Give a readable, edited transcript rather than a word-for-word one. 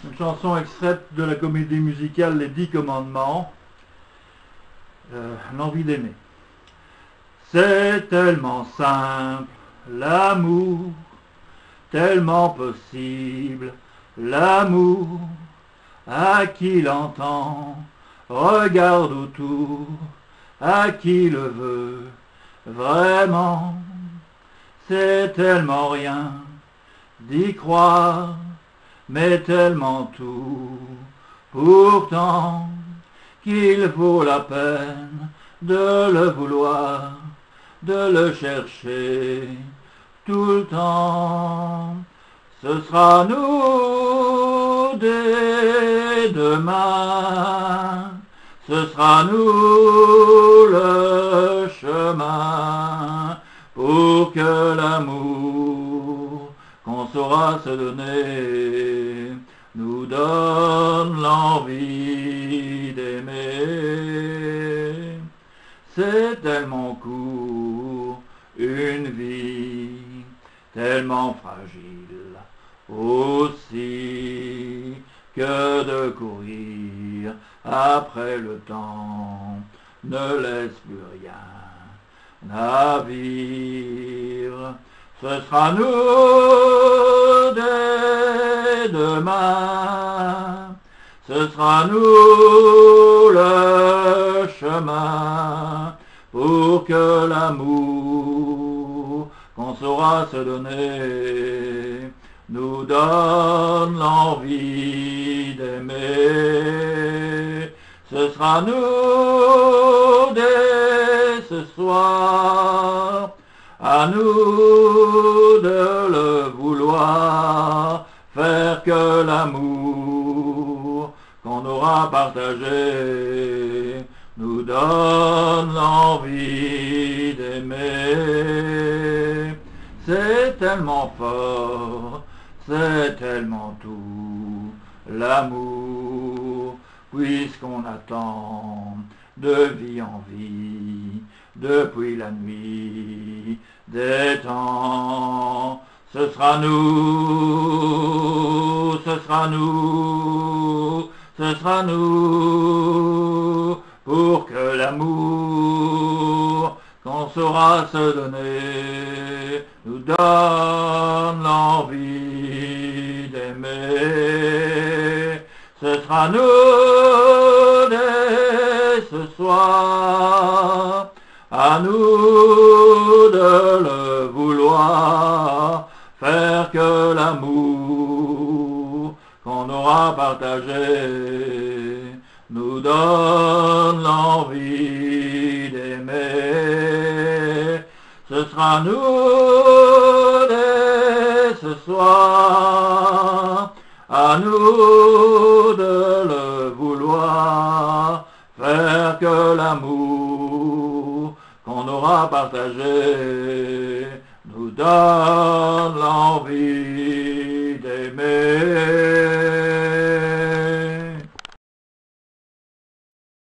Une chanson extraite de la comédie musicale Les 10 Commandements, l'envie d'aimer. C'est tellement simple, l'amour, tellement possible, l'amour, à qui l'entend, regarde autour, à qui le veut, vraiment, c'est tellement rien d'y croire, mais tellement tout, pourtant, qu'il vaut la peine de le vouloir, de le chercher tout le temps. Ce sera nous dès demain, ce sera nous le chemin pour que l'amour qu'on saura se donner nous donne l'envie d'aimer. C'est tellement court, une vie tellement fragile aussi, que de courir après le temps ne laisse plus rien à vivre. Ce sera nous dès demain, ce sera nous le chemin pour que l'amour qu'on saura se donner nous donne l'envie d'aimer. Ce sera nous dès ce soir, à nous de le vouloir, faire que l'amour qu'on aura partagé nous donne l'envie d'aimer. C'est tellement fort, c'est tellement tout, l'amour, puisqu'on attend de vie en vie, depuis la nuit des temps. Ce sera nous, ce sera nous, ce sera nous, pour que l'amour qu'on saura se donner nous donne l'envie d'aimer. Ce sera nous dès ce soir, à nous de le vouloir, faire que l'amour qu'on aura partagé nous donne l'envie d'aimer. Ce sera nous dès ce soir, à nous de le vouloir, faire que l'amour qu'on aura partagé nous donne l'envie